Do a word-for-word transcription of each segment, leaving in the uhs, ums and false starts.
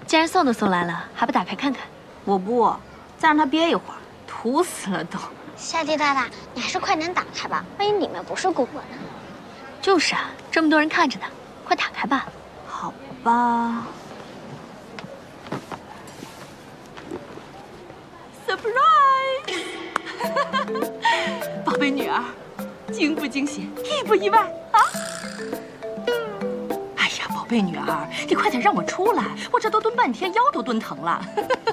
既然送都送来了，还不打开看看？ 我不，再让它憋一会儿，土死了都。 夏地大大，你还是快点打开吧，万一里面不是姑婆呢？ 就是啊，这么多人看着呢，快打开吧。 好吧。Surprise！ 宝贝女儿，惊不惊喜，意不意外啊？哎呀，宝贝女儿，你快点让我出来，我这都蹲半天，腰都蹲疼了。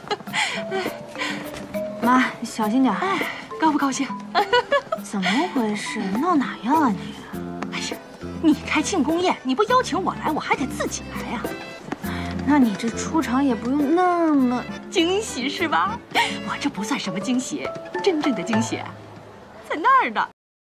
妈，小心点。哎，高不高兴？怎么回事？闹哪样啊你？哎呀，你开庆功宴，你不邀请我来，我还得自己来呀。那你这出场也不用那么惊喜是吧？我这不算什么惊喜，真正的惊喜在那儿呢。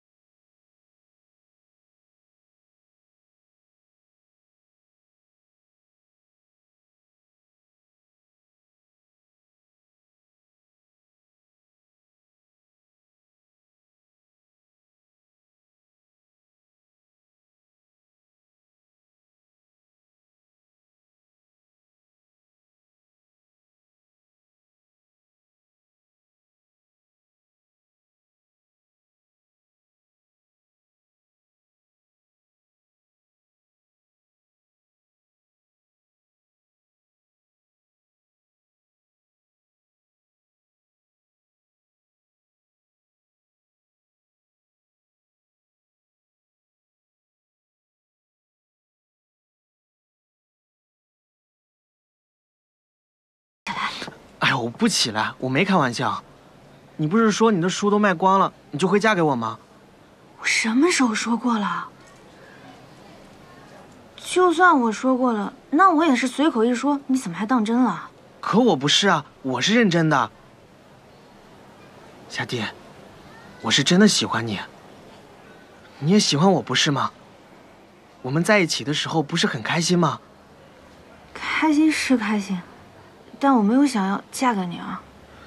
哎呦，我不起来，我没开玩笑。你不是说你的书都卖光了，你就会嫁给我吗？ 我什么时候说过了？就算我说过了，那我也是随口一说，你怎么还当真了？ 可我不是啊，我是认真的。夏地，我是真的喜欢你。你也喜欢我不是吗？我们在一起的时候不是很开心吗？ 开心是开心。但我没有想要嫁给你啊！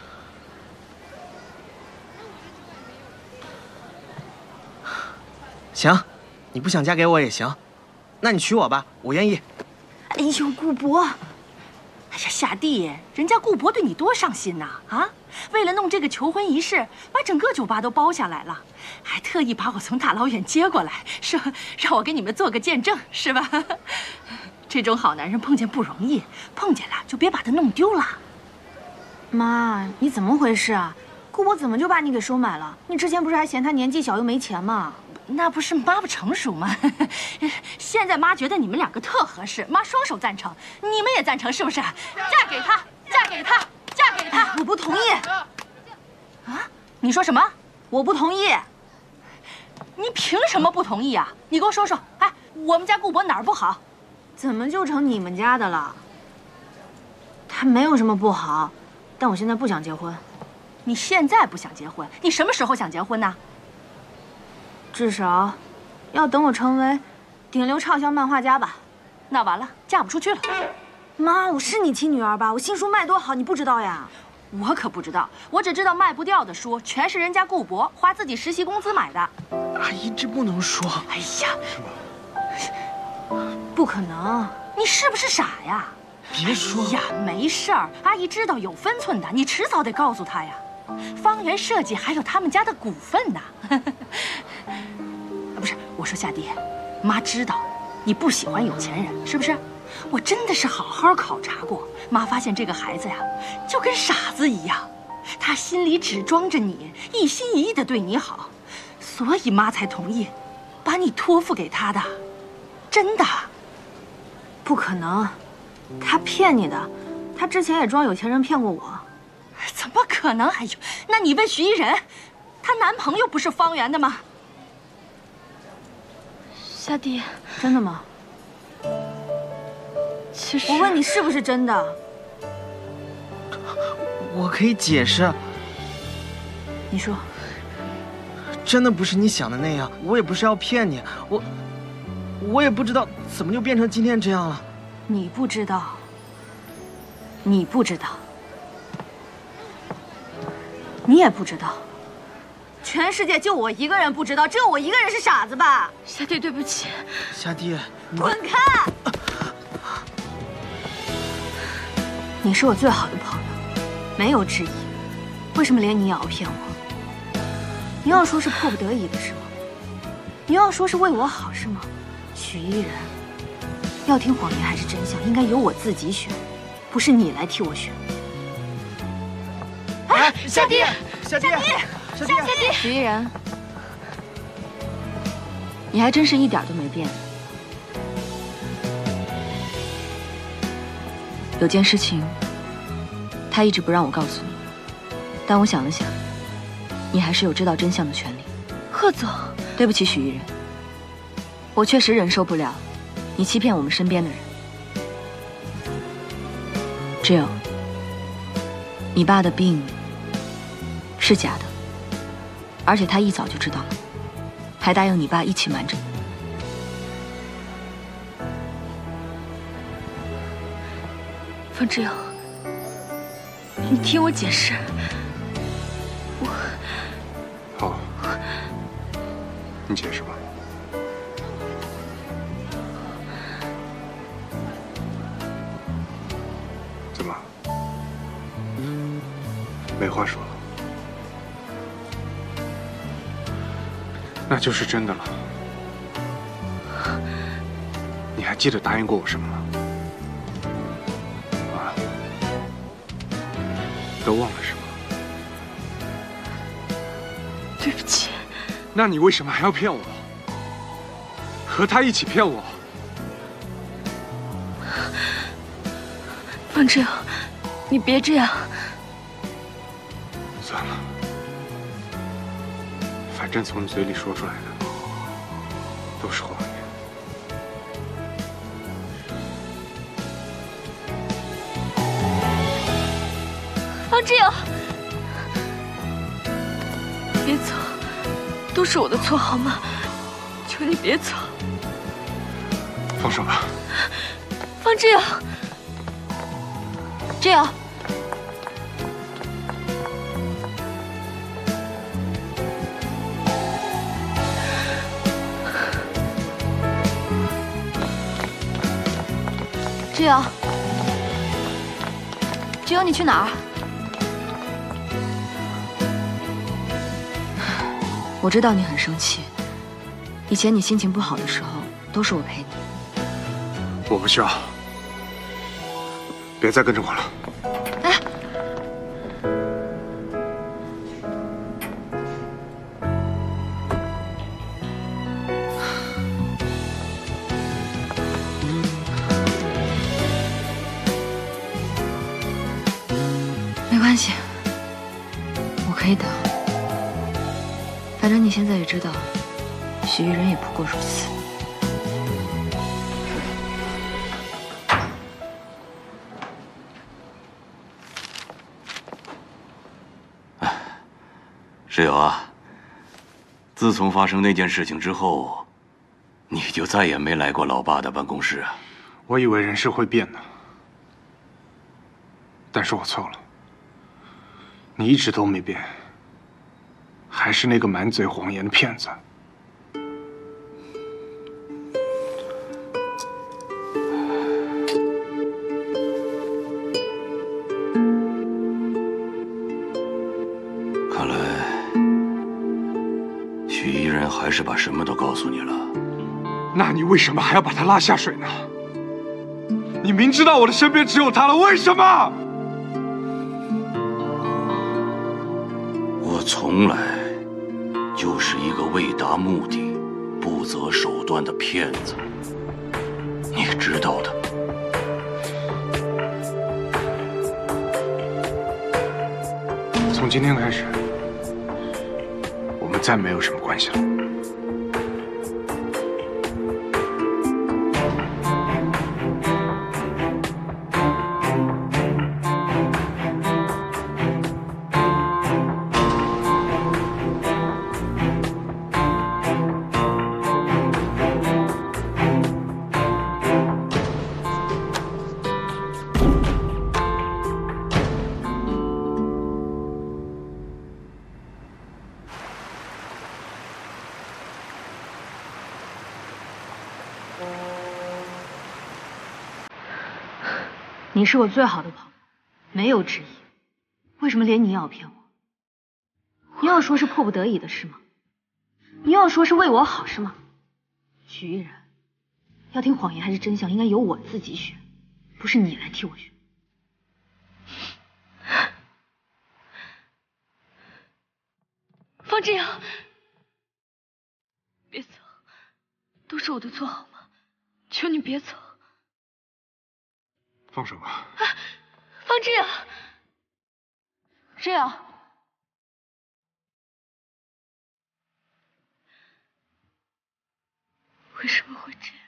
行，你不想嫁给我也行，那你娶我吧，我愿意。 哎呦，顾博！哎呀，夏地，人家顾博对你多上心呐！啊，为了弄这个求婚仪式，把整个酒吧都包下来了，还特意把我从大老远接过来，说让我给你们做个见证，是吧？这种好男人碰见不容易，碰见了就别把他弄丢了。 妈，你怎么回事啊？顾博怎么就把你给收买了？你之前不是还嫌他年纪小又没钱吗？ 那不是妈不成熟吗？现在妈觉得你们两个特合适，妈双手赞成，你们也赞成是不是？嫁给他，嫁给他，嫁给他！ 我不同意。 啊？你说什么？ 我不同意。 你凭什么不同意啊？你给我说说。哎，我们家顾博哪儿不好？ 怎么就成你们家的了？他没有什么不好，但我现在不想结婚。 你现在不想结婚，你什么时候想结婚呢？ 至少，要等我成为顶流畅销漫画家吧。 那完了，嫁不出去了。 妈，我是你亲女儿吧？我新书卖多好，你不知道呀？ 我可不知道，我只知道卖不掉的书全是人家顾博花自己实习工资买的。 阿姨，这不能说。 哎呀！ 不可能！ 你是不是傻呀？ 别说呀，没事儿，阿姨知道有分寸的，你迟早得告诉她呀。方圆设计还有他们家的股份呢。不是，我说夏地，妈知道你不喜欢有钱人，是不是？我真的是好好考察过，妈发现这个孩子呀，就跟傻子一样，他心里只装着你，一心一意的对你好，所以妈才同意把你托付给他的。真的。 不可能，他骗你的，他之前也装有钱人骗过我。 怎么可能？哎呦，那你问徐一人，她男朋友不是方圆的吗？ 夏地， 真的吗？ 其实我问你是不是真的？ 我可以解释。 你说。 真的不是你想的那样，我也不是要骗你，我。我也不知道怎么就变成今天这样了。 你不知道，你不知道，你也不知道，全世界就我一个人不知道，只有我一个人是傻子吧？ 夏地，对不起。 夏地， 滚开！ 你是我最好的朋友，没有质疑。为什么连你也要骗我？你要说是迫不得已的是吗？你要说是为我好是吗？许依然，要听谎言还是真相，应该由我自己选，不是你来替我选。 哎，下地，下地，下地， 下地！ 许依然，你还真是一点都没变。有件事情，他一直不让我告诉你，但我想了想，你还是有知道真相的权利。 贺总， 对不起，许依人，我确实忍受不了你欺骗我们身边的人。只有你爸的病是假的，而且他一早就知道了，还答应你爸一起瞒着你。 方志友，你听我解释。我好，你解释吧。怎么？没话说了？那就是真的了。你还记得答应过我什么吗？啊？都忘了是吗？ 对不起。 那你为什么还要骗我？和他一起骗我？ 方志友，你别这样。 算了，反正从你嘴里说出来的都是谎言。 方志友，别走，都是我的错，好吗？求你别走。 放手吧。 方志友， 志友，志友，志友，你去哪儿？我知道你很生气，以前你心情不好的时候，都是我陪你。 我不需要，别再跟着我了。 哎，没关系，我可以等。反正你现在也知道，许玉人也不过如此。 室友啊，自从发生那件事情之后，你就再也没来过老爸的办公室啊？ 我以为人是会变的，但是我错了。你一直都没变，还是那个满嘴谎言的骗子。 看来许依人还是把什么都告诉你了。 那你为什么还要把他拉下水呢？你明知道我的身边只有他了，为什么？ 我从来就是一个为达目的不择手段的骗子，你知道的。 从今天开始，我们再没有什么关系了。 你是我最好的朋友， 没有之一。为什么连你也要骗我？你要说是迫不得已的事吗？你要说是为我好是吗？许依然，要听谎言还是真相，应该由我自己选，不是你来替我选。 方志阳，别走，都是我的错好吗？求你别走。 放手吧。 啊，方志阳，志阳，为什么会这样？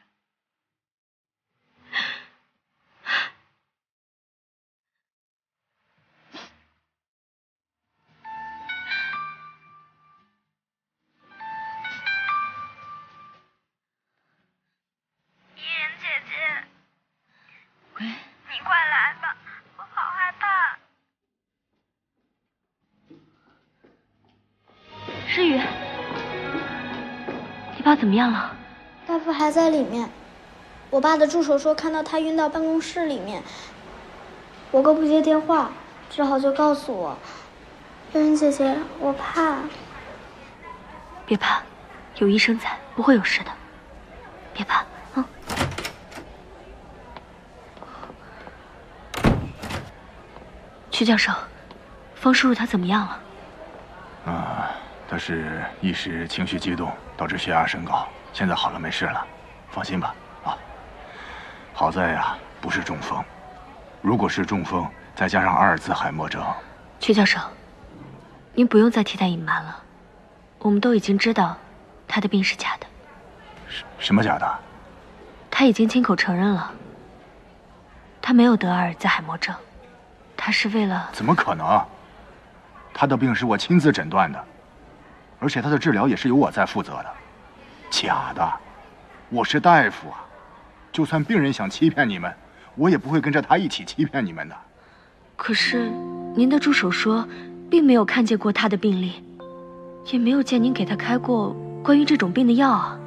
诗雨，你爸怎么样了？ 大夫还在里面。我爸的助手说看到他晕到办公室里面，我哥不接电话，只好就告诉我。月云姐姐，我怕。 别怕，有医生在，不会有事的。别怕，嗯。曲教授，方叔叔他怎么样了？ 啊，他是一时情绪激动，导致血压升高，现在好了，没事了，放心吧。啊，好在呀，不是中风。如果是中风，再加上阿尔兹海默症， 曲教授，您不用再替他隐瞒了，我们都已经知道，他的病是假的。 什什么假的？ 他已经亲口承认了，他没有得阿尔兹海默症，他是为了…… 怎么可能？他的病是我亲自诊断的，而且他的治疗也是由我在负责的。假的，我是大夫啊，就算病人想欺骗你们，我也不会跟着他一起欺骗你们的。 可是，您的助手说，并没有看见过他的病历，也没有见您给他开过关于这种病的药啊。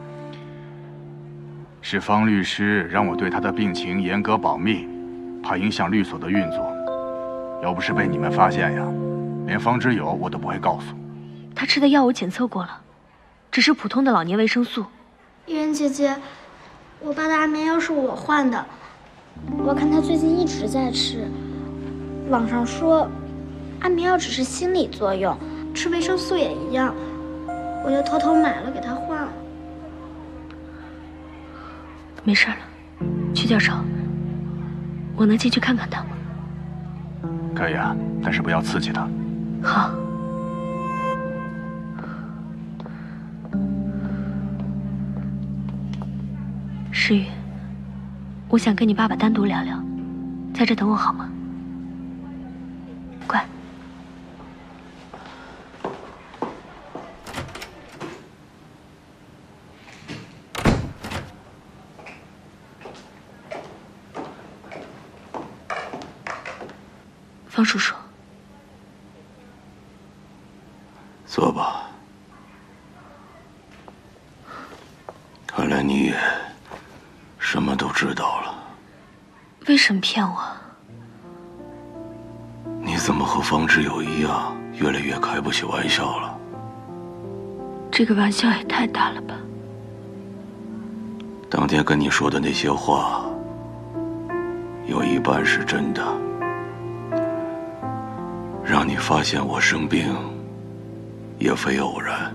是方律师让我对他的病情严格保密，怕影响律所的运作。要不是被你们发现呀，连方之友我都不会告诉。 他吃的药我检测过了，只是普通的老年维生素。 依然姐姐，我爸的安眠药是我换的，我看他最近一直在吃。网上说，安眠药只是心理作用，吃维生素也一样，我就偷偷买了给他换了。 没事了，曲教授，我能进去看看他吗？ 可以啊，但是不要刺激他。 好。诗雨，我想跟你爸爸单独聊聊，在这等我好吗？乖。方叔叔， 坐吧。看来你也什么都知道了。 为什么骗我？ 你怎么和方志友一样，越来越开不起玩笑了？ 这个玩笑也太大了吧！ 当天跟你说的那些话，有一半是真的。让你发现我生病，也非偶然。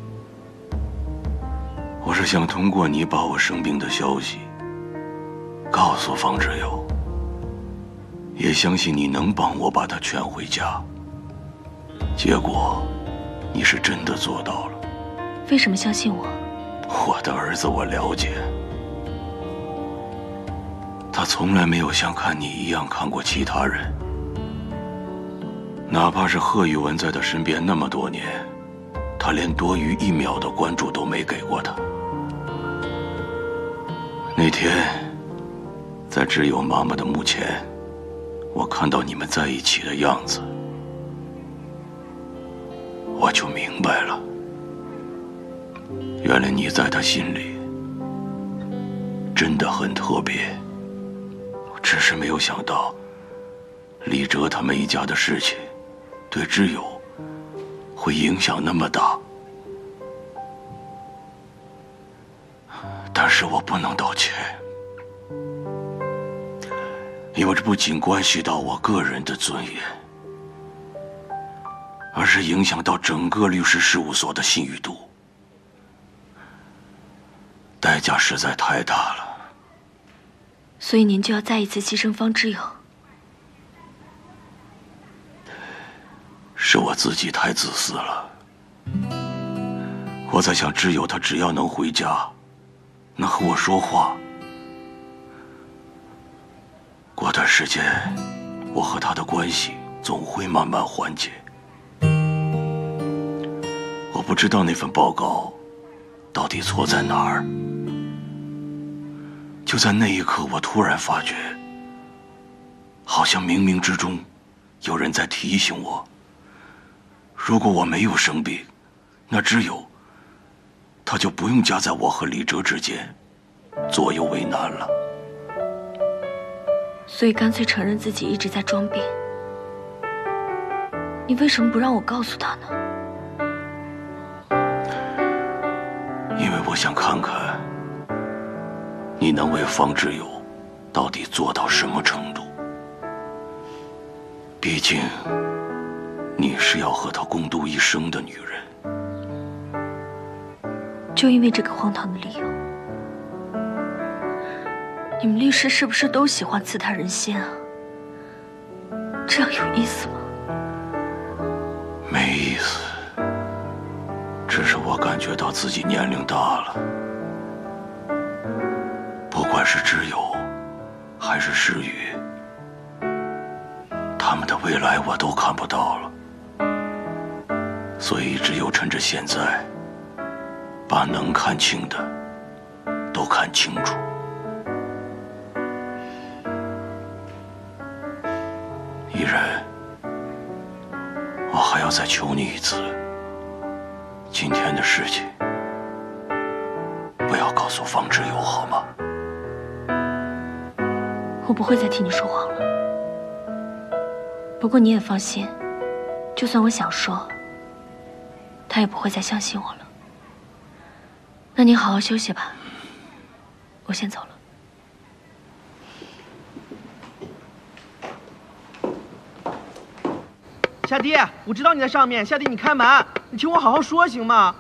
我是想通过你把我生病的消息告诉方志友，也相信你能帮我把他劝回家。结果，你是真的做到了。 为什么相信我？ 我的儿子我了解，他从来没有像看你一样看过其他人。哪怕是贺宇文在他身边那么多年，他连多余一秒的关注都没给过他。那天，在只有妈妈的墓前，我看到你们在一起的样子，我就明白了，原来你在他心里真的很特别。只是没有想到， 李哲他们一家的事情，对挚友会影响那么大。但是我不能道歉，因为这不仅关系到我个人的尊严，而是影响到整个律师事务所的信誉度，代价实在太大了。 所以您就要再一次牺牲方之友？ 是我自己太自私了。我在想，挚友他只要能回家，能和我说话，过段时间，我和他的关系总会慢慢缓解。我不知道那份报告到底错在哪儿。就在那一刻，我突然发觉，好像冥冥之中有人在提醒我，如果我没有生病，那挚友他就不用夹在我和李哲之间，左右为难了。 所以干脆承认自己一直在装病。你为什么不让我告诉他呢？ 因为我想看看你能为方挚友到底做到什么程度。毕竟你是要和他共度一生的女人。 就因为这个荒唐的理由，你们律师是不是都喜欢刺探人心啊？这样有意思吗？ 没意思，只是我感觉到自己年龄大了，不管是挚友还是诗雨，他们的未来我都看不到了，所以只有趁着现在，把能看清的都看清楚。依然，我还要再求你一次，今天的事情不要告诉方挚友，好吗？ 我不会再替你说谎了。不过你也放心，就算我想说，他也不会再相信我了。那你好好休息吧，我先走了。 夏迪，我知道你在上面。夏迪，你开门，你听我好好说行吗？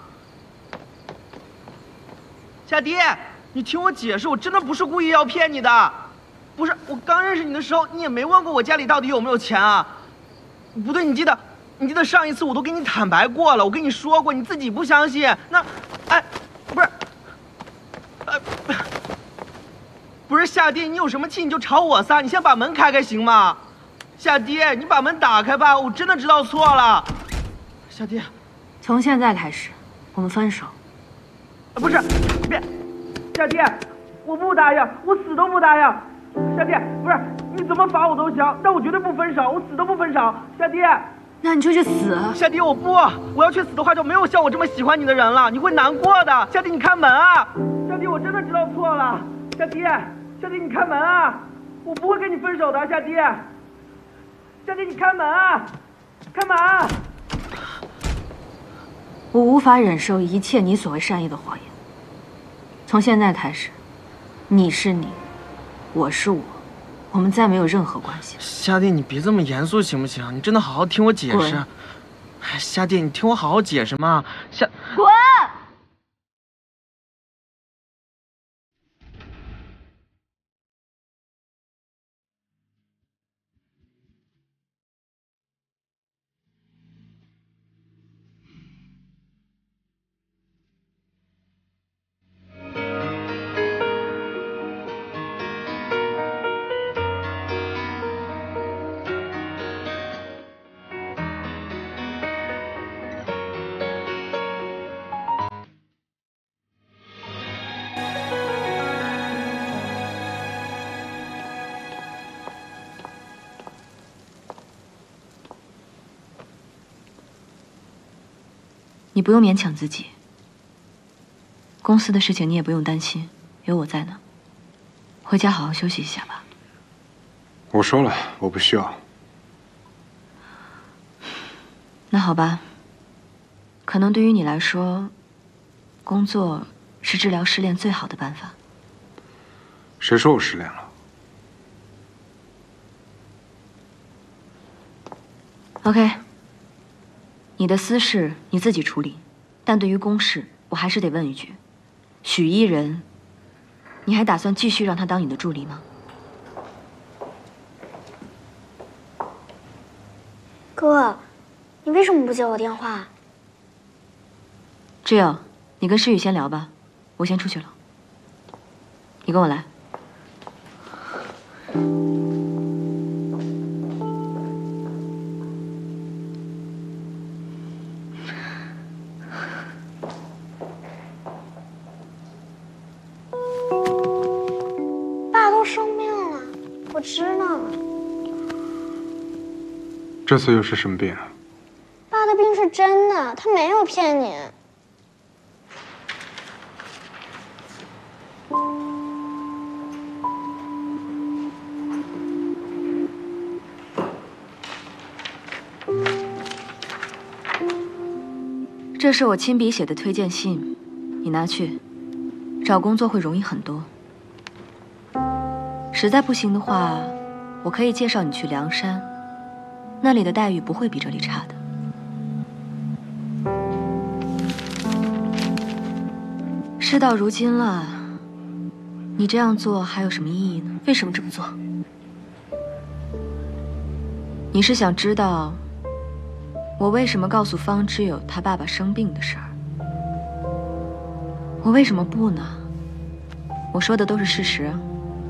夏迪，你听我解释，我真的不是故意要骗你的。不是，我刚认识你的时候，你也没问过我家里到底有没有钱啊。不对，你记得，你记得上一次我都跟你坦白过了，我跟你说过，你自己不相信。那，哎，不是，呃，不是夏迪，你有什么气你就朝我撒，你先把门开开行吗？夏迪，你把门打开吧，我真的知道错了。夏迪， 从现在开始，我们分手。 啊、不是，别，夏迪，我不答应，我死都不答应。夏迪，不是，你怎么罚我都行，但我绝对不分手，我死都不分手。夏迪， 那你就去死。 夏迪，我不，我要去死的话，就没有像我这么喜欢你的人了，你会难过的。夏迪，你开门啊！夏迪，我真的知道错了。夏迪，夏迪，你开门啊！我不会跟你分手的，夏迪。夏迪，你开门啊！开门啊！ 我无法忍受一切你所谓善意的谎言。从现在开始，你是你，我是我，我们再没有任何关系。 夏迪，你别这么严肃行不行？你真的好好听我解释。哎，夏迪，你听我好好解释嘛。夏， 滚！你不用勉强自己。公司的事情你也不用担心，有我在呢。回家好好休息一下吧。 我说了，我不需要。 那好吧，可能对于你来说，工作是治疗失恋最好的办法。 谁说我失恋了？ OK， 你的私事你自己处理，但对于公事，我还是得问一句：许一人，你还打算继续让他当你的助理吗？ 哥，你为什么不接我电话？ 志友，你跟诗雨先聊吧，我先出去了。你跟我来。 知道了。 这次又是什么病啊？ 爸的病是真的，他没有骗你。 这是我亲笔写的推荐信，你拿去，找工作会容易很多。 实在不行的话，我可以介绍你去梁山，那里的待遇不会比这里差的。事到如今了，你这样做还有什么意义呢？ 为什么这么做？ 你是想知道我为什么告诉方知友他爸爸生病的事儿？我为什么不呢？我说的都是事实啊。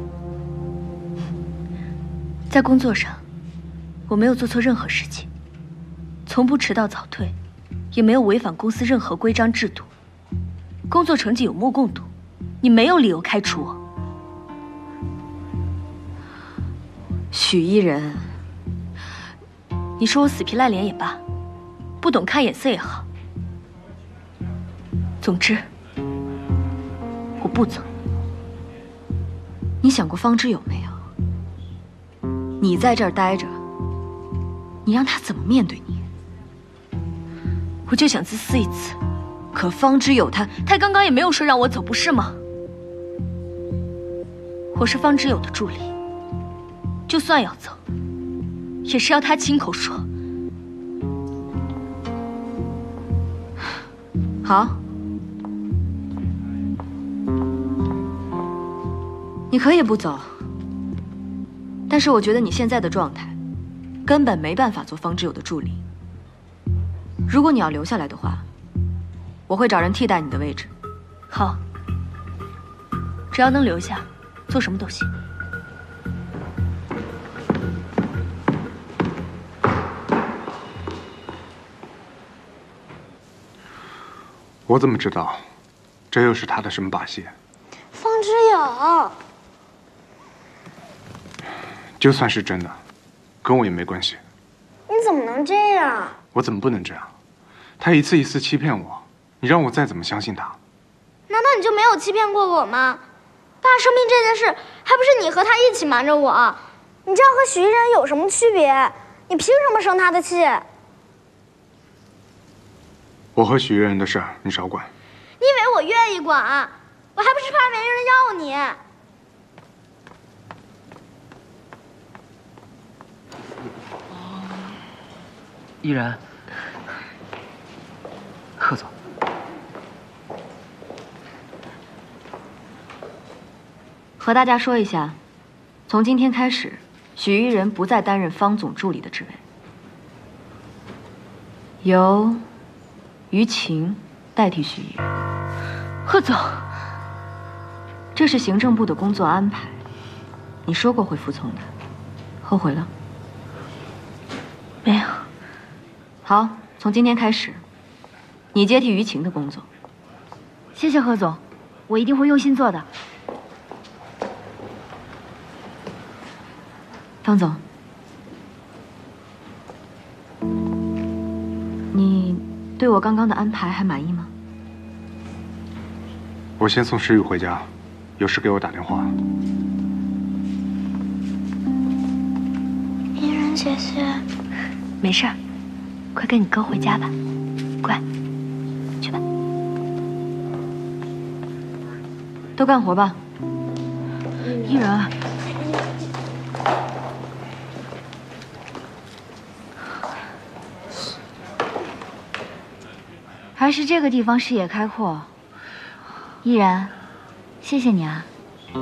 在工作上，我没有做错任何事情，从不迟到早退，也没有违反公司任何规章制度。工作成绩有目共睹，你没有理由开除我。 许一人， 你说我死皮赖脸也罢，不懂看眼色也好，总之，我不走。 你想过方知友没有？ 你在这儿待着，你让他怎么面对你？ 我就想自私一次，可方知友他，他刚刚也没有说让我走，不是吗？我是方知友的助理，就算要走，也是要他亲口说。 好，你可以不走。 但是我觉得你现在的状态，根本没办法做方知友的助理。如果你要留下来的话，我会找人替代你的位置。 好，只要能留下，做什么都行。 我怎么知道，这又是他的什么把戏？ 方知友。 就算是真的，跟我也没关系。 你怎么能这样？ 我怎么不能这样？他一次一次欺骗我，你让我再怎么相信他？ 难道你就没有欺骗过我吗？爸生病这件事，还不是你和他一起瞒着我？你这样和许一人有什么区别？你凭什么生他的气？ 我和许一人的事儿，你少管。 你以为我愿意管？我还不是怕没人要你。 依然，贺总， 和大家说一下，从今天开始，许一人不再担任方总助理的职位，由于晴代替许一人。 贺总， 这是行政部的工作安排，你说过会服从的，后悔了？ 没有。 好，从今天开始，你接替于晴的工作。 谢谢贺总，我一定会用心做的。 方总，你对我刚刚的安排还满意吗？ 我先送诗雨回家，有事给我打电话。 依然姐姐， 没事儿。 快跟你哥回家吧，乖，去吧。都干活吧。 依然， 还是这个地方视野开阔。依然，谢谢你啊。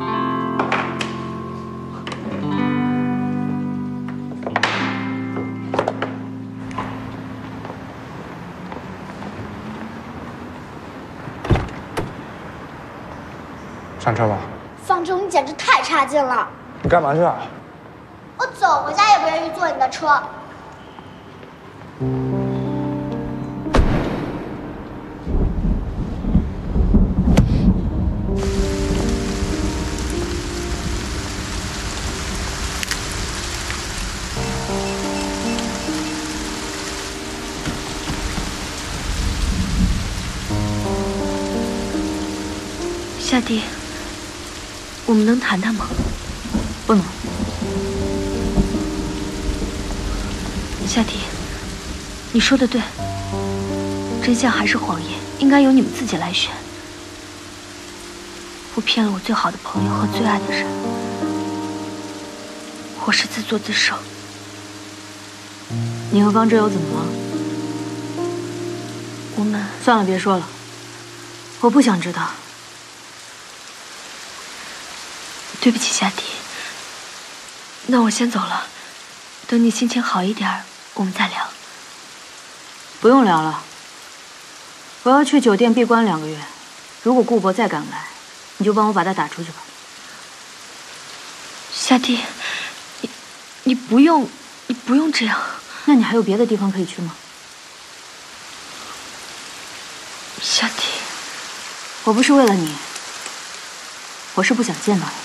上车吧。 方舟，你简直太差劲了！ 你干嘛去啊？ 我走回家也不愿意坐你的车。 夏迪，我们能谈谈吗？ 不能。 夏迪，你说的对，真相还是谎言，应该由你们自己来选。我骗了我最好的朋友和最爱的人，我是自作自受。 你和方志友怎么了？ 我们算了，别说了，我不想知道。 对不起，夏迪。那我先走了，等你心情好一点，我们再聊。 不用聊了，我要去酒店闭关两个月。如果顾博再敢来，你就帮我把他打出去吧。 夏迪，你你不用，你不用这样。 那你还有别的地方可以去吗？ 夏迪， 我不是为了你，我是不想见到你。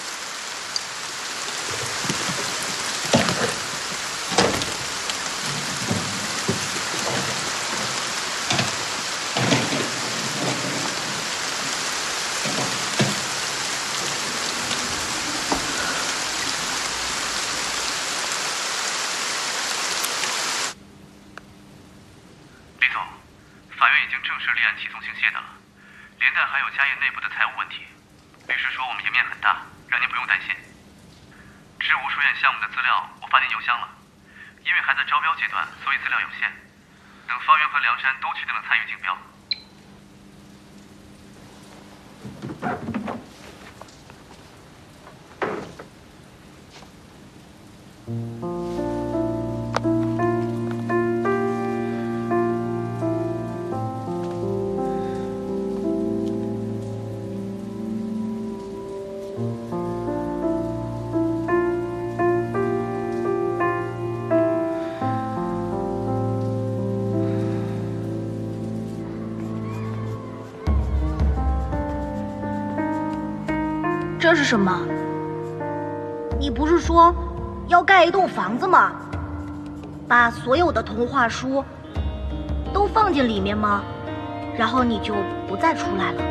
这是什么？你不是说要盖一栋房子吗？把所有的童话书都放进里面吗？然后你就不再出来了。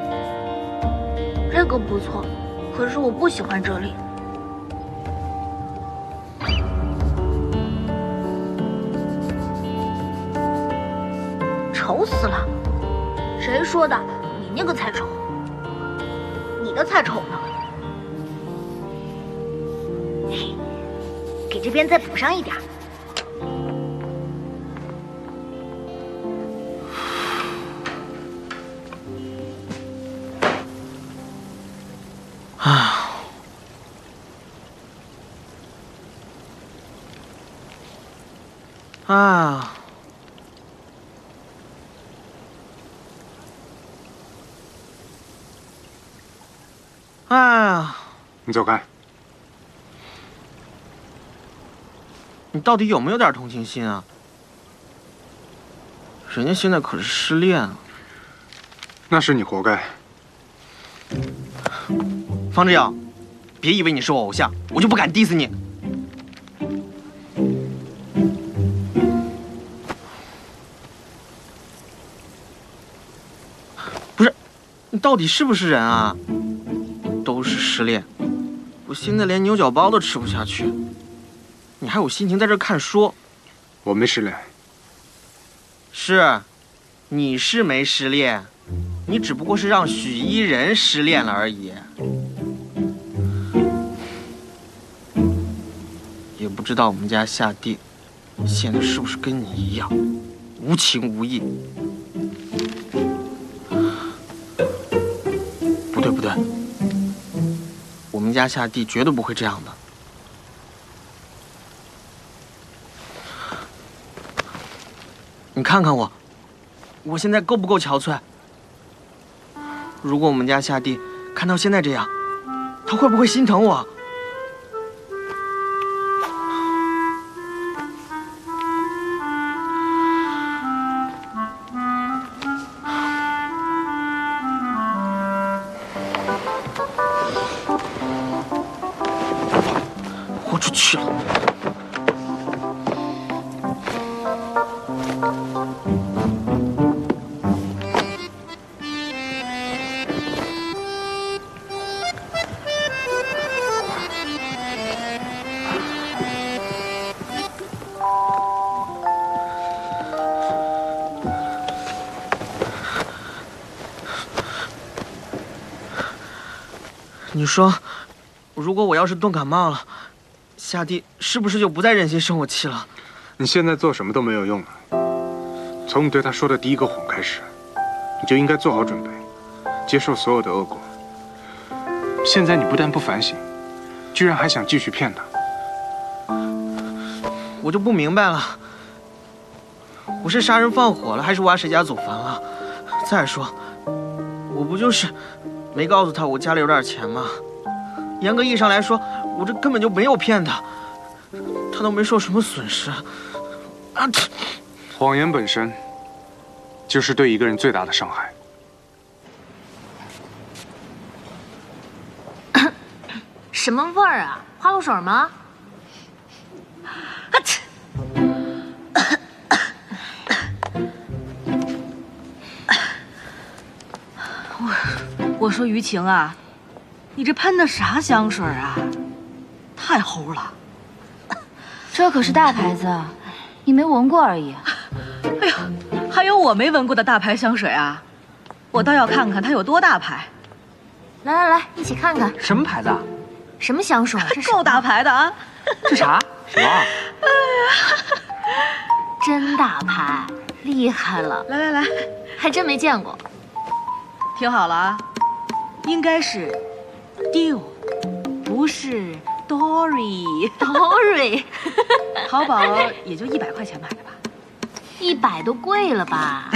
这个不错，可是我不喜欢这里。丑死了！谁说的？你那个才丑。你的才丑呢。嘿，给这边再补上一点。 啊，啊，哎呀， 你走开。 你到底有没有点同情心啊？人家现在可是失恋啊。 那是你活该。 方志尧，别以为你是我偶像，我就不敢 diss 你。不是，你到底是不是人啊？都是失恋，我现在连牛角包都吃不下去，你还有心情在这看书？ 我没失恋， 是，你是没失恋，你只不过是让许依人失恋了而已。也不知道我们家夏地现在是不是跟你一样无情无义。不对不对，我们家夏地绝对不会这样的。你看看我，我现在够不够憔悴？如果我们家夏地看到现在这样，他会不会心疼我？豁出去了！你说，如果我要是冻感冒了，夏地是不是就不再忍心生我气了？ 你现在做什么都没有用了。从你对他说的第一个谎开始，你就应该做好准备，接受所有的恶果。现在你不但不反省，居然还想继续骗他。 我就不明白了，我是杀人放火了，还是挖谁家祖坟了？再说，我不就是没告诉他我家里有点钱吗？严格意义上来说，我这根本就没有骗他，他都没受什么损失。啊！ 谎言本身就是对一个人最大的伤害。 什么味儿啊？花露水吗？啊切！ 我我说于晴啊，你这喷的啥香水啊？太齁了！ 这可是大牌子，你没闻过而已。 哎呀，还有我没闻过的大牌香水啊！我倒要看看它有多大牌。 来来来，一起看看什么牌子啊？ 什么香水？这是够大牌的啊！ 这啥？什么啊？ 真大牌，厉害了！ 来来来， 还真没见过。 听好了啊，应该是 Dior， 不是 Dory。Dory， 淘宝也就一百块钱买的吧？ 一百都贵了吧？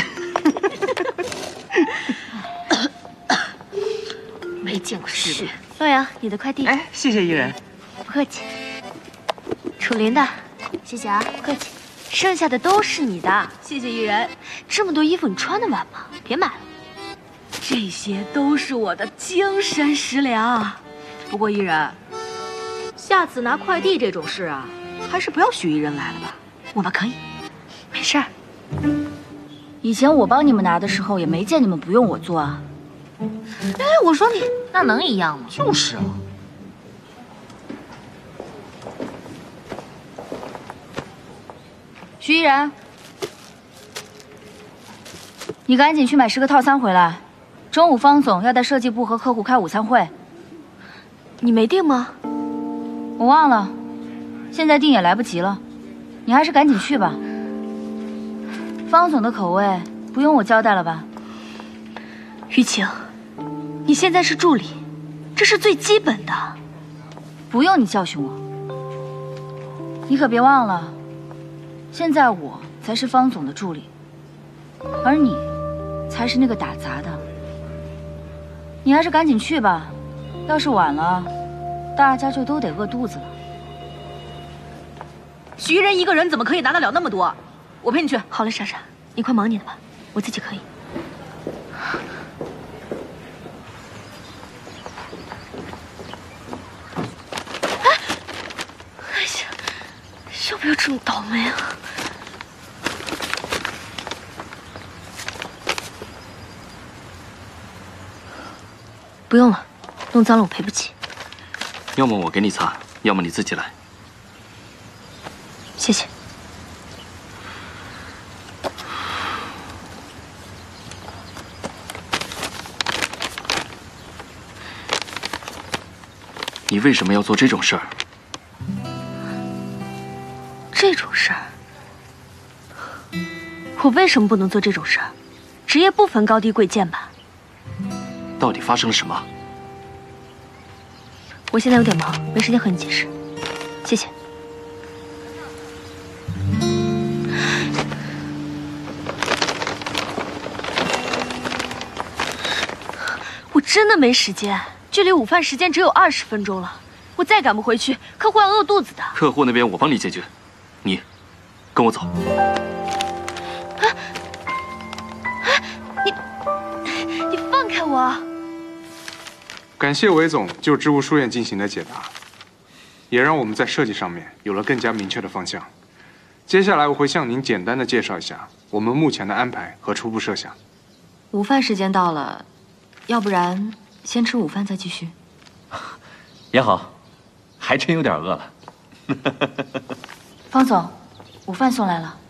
没见过世面。洛阳，你的快递。 哎，谢谢依人。 不客气。楚林的，谢谢啊，不客气。剩下的都是你的， 谢谢依人。 这么多衣服你穿得完吗？别买了。 这些都是我的精神食粮。不过依人，下次拿快递这种事啊，还是不要许依人来了吧。我们可以。 没事儿。 以前我帮你们拿的时候，也没见你们不用我做啊。 哎，我说你那能一样吗？ 就是啊。 徐依然，你赶紧去买十个套餐回来。中午方总要带设计部和客户开午餐会。 你没订吗？ 我忘了，现在订也来不及了。你还是赶紧去吧。方总的口味不用我交代了吧？ 于晴，你现在是助理，这是最基本的。 不用你教训我。你可别忘了，现在我才是方总的助理，而你才是那个打杂的。你还是赶紧去吧，要是晚了，大家就都得饿肚子了。 徐人一个人怎么可以拿得了那么多？我陪你去。 好了，莎莎，你快忙你的吧，我自己可以。哎，哎呀，要不要这么倒霉啊？不用了，弄脏了我赔不起。 要么我给你擦，要么你自己来。 谢谢。 你为什么要做这种事儿？ 这种事儿，我为什么不能做这种事儿？职业不分高低贵贱吧？ 到底发生了什么？ 我现在有点忙，没时间和你解释，谢谢。我真的没时间，距离午饭时间只有二十分钟了，我再赶不回去，客户要饿肚子的。 客户那边我帮你解决，你跟我走。 啊啊！你你放开我！ 感谢韦总就织物书院进行的解答，也让我们在设计上面有了更加明确的方向。接下来我会向您简单的介绍一下我们目前的安排和初步设想。 午饭时间到了。要不然先吃午饭再继续。 也好，还真有点饿了。 方总，午饭送来了。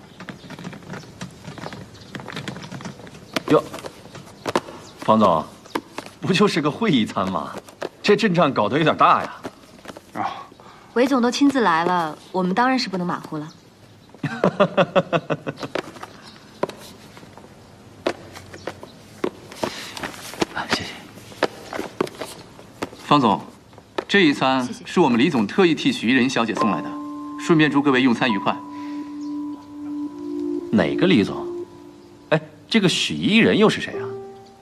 哟，方总，不就是个会议餐吗？这阵仗搞得有点大呀。 啊， 韦总都亲自来了，我们当然是不能马虎了。 方总，这一餐是我们李总特意替许一人小姐送来的，顺便祝各位用餐愉快。 哪个李总？哎，这个许一人又是谁啊？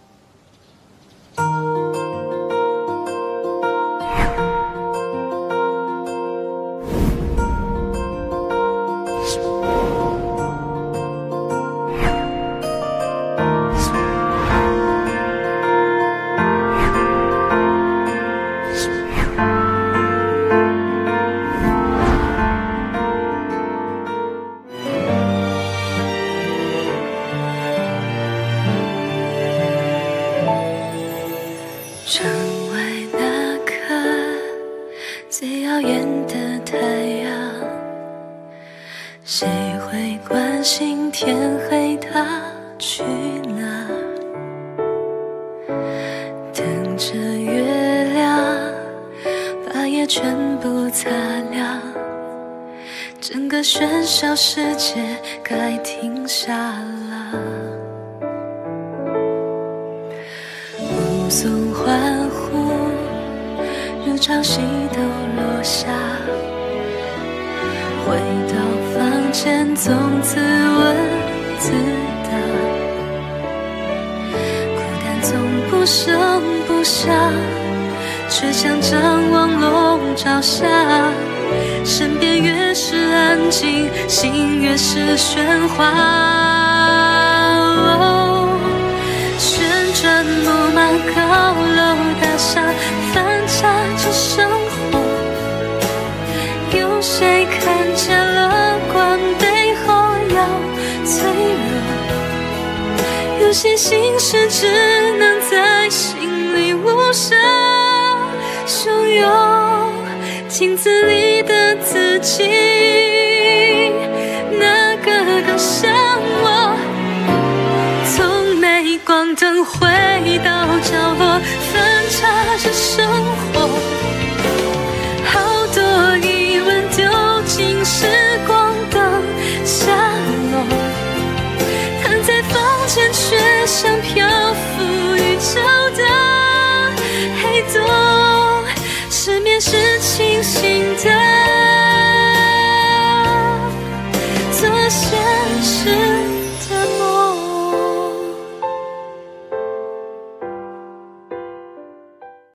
小世界该停下了，目送欢呼如潮汐都落下，回到房间总自问自答，孤单总不声不响，却像张望笼罩下，身边越是安静，心越是喧哗。哦，旋转木马、高楼大厦，翻插着生活。有谁看见乐观背后要脆弱？有些心事只能在心里无声汹涌。镜子里的自己，哪个更像我？从镁光灯回到角落，翻插着生活，好多疑问丢进时光灯下落，躺在房间却像漂浮宇宙的黑洞。失眠是清醒的